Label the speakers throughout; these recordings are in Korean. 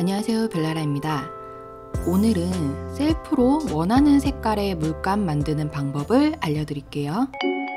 Speaker 1: 안녕하세요, 벨라라입니다. 오늘은 셀프로 원하는 색깔의 물감 만드는 방법을 알려드릴게요.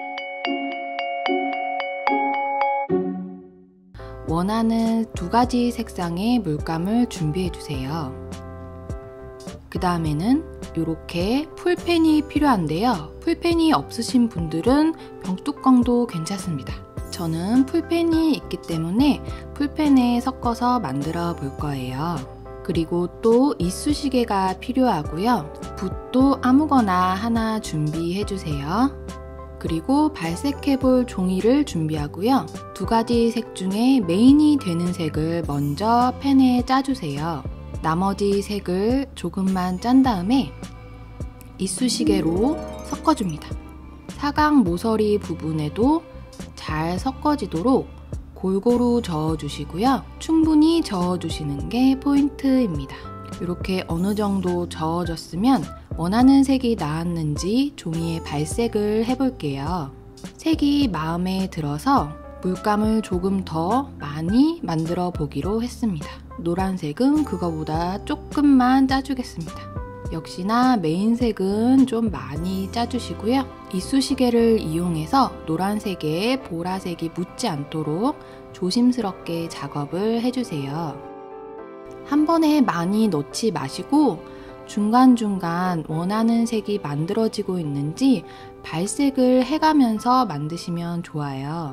Speaker 1: 원하는 2가지 색상의 물감을 준비해주세요. 그 다음에는 이렇게 풀펜이 필요한데요. 풀펜이 없으신 분들은 병뚜껑도 괜찮습니다. 저는 풀펜이 있기 때문에 풀펜에 섞어서 만들어 볼 거예요. 그리고 또 이쑤시개가 필요하고요. 붓도 아무거나 하나 준비해 주세요. 그리고 발색해 볼 종이를 준비하고요. 2가지 색 중에 메인이 되는 색을 먼저 펜에 짜주세요. 나머지 색을 조금만 짠 다음에 이쑤시개로 섞어줍니다. 사각 모서리 부분에도 잘 섞어지도록 골고루 저어주시고요. 충분히 저어주시는 게 포인트입니다. 이렇게 어느 정도 저어졌으면 원하는 색이 나왔는지 종이에 발색을 해볼게요. 색이 마음에 들어서 물감을 조금 더 많이 만들어 보기로 했습니다. 노란색은 그거보다 조금만 짜주겠습니다. 역시나 메인색은 좀 많이 짜주시고요. 이쑤시개를 이용해서 노란색에 보라색이 묻지 않도록 조심스럽게 작업을 해주세요. 한 번에 많이 넣지 마시고 중간중간 원하는 색이 만들어지고 있는지 발색을 해가면서 만드시면 좋아요.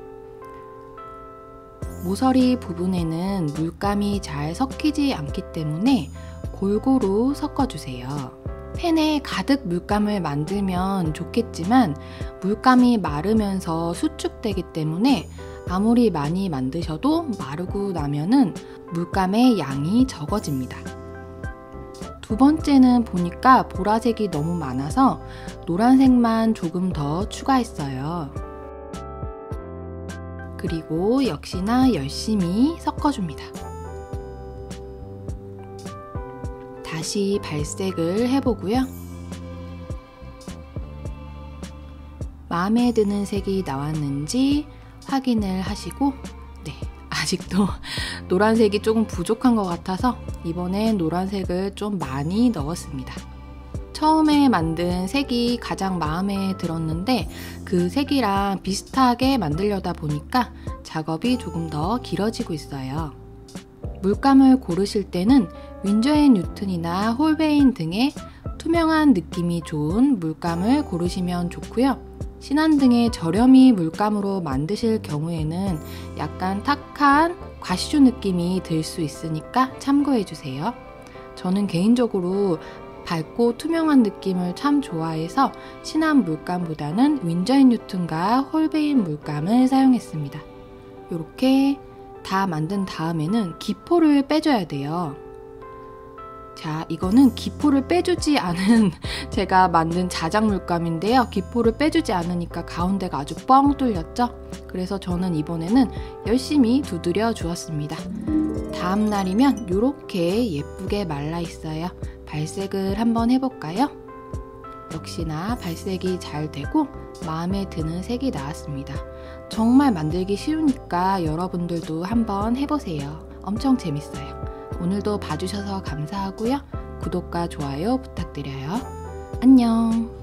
Speaker 1: 모서리 부분에는 물감이 잘 섞이지 않기 때문에 골고루 섞어주세요. 펜에 가득 물감을 만들면 좋겠지만 물감이 마르면서 수축되기 때문에 아무리 많이 만드셔도 마르고 나면은 물감의 양이 적어집니다. 2번째는 보니까 보라색이 너무 많아서 노란색만 조금 더 추가했어요. 그리고 역시나 열심히 섞어줍니다. 다시 발색을 해보고요. 마음에 드는 색이 나왔는지 확인을 하시고 아직도 노란색이 조금 부족한 것 같아서 이번엔 노란색을 좀 많이 넣었습니다. 처음에 만든 색이 가장 마음에 들었는데 그 색이랑 비슷하게 만들려다 보니까 작업이 조금 더 길어지고 있어요. 물감을 고르실 때는 윈저 앤 뉴튼이나 홀베인 등의 투명한 느낌이 좋은 물감을 고르시면 좋고요. 신한등의 저렴이 물감으로 만드실 경우에는 약간 탁한 과시조 느낌이 들 수 있으니까 참고해주세요. 저는 개인적으로 밝고 투명한 느낌을 참 좋아해서 신한 물감보다는 윈저 앤 뉴튼과 홀베인 물감을 사용했습니다. 이렇게 다 만든 다음에는 기포를 빼줘야 돼요. 자, 이거는 기포를 빼주지 않은 제가 만든 자작 물감인데요. 기포를 빼주지 않으니까 가운데가 아주 뻥 뚫렸죠? 그래서 저는 이번에는 열심히 두드려 주었습니다. 다음 날이면 이렇게 예쁘게 말라 있어요. 발색을 한번 해볼까요? 역시나 발색이 잘 되고 마음에 드는 색이 나왔습니다. 정말 만들기 쉬우니까 여러분들도 한번 해보세요. 엄청 재밌어요. 오늘도 봐주셔서 감사하고요. 구독과 좋아요 부탁드려요. 안녕.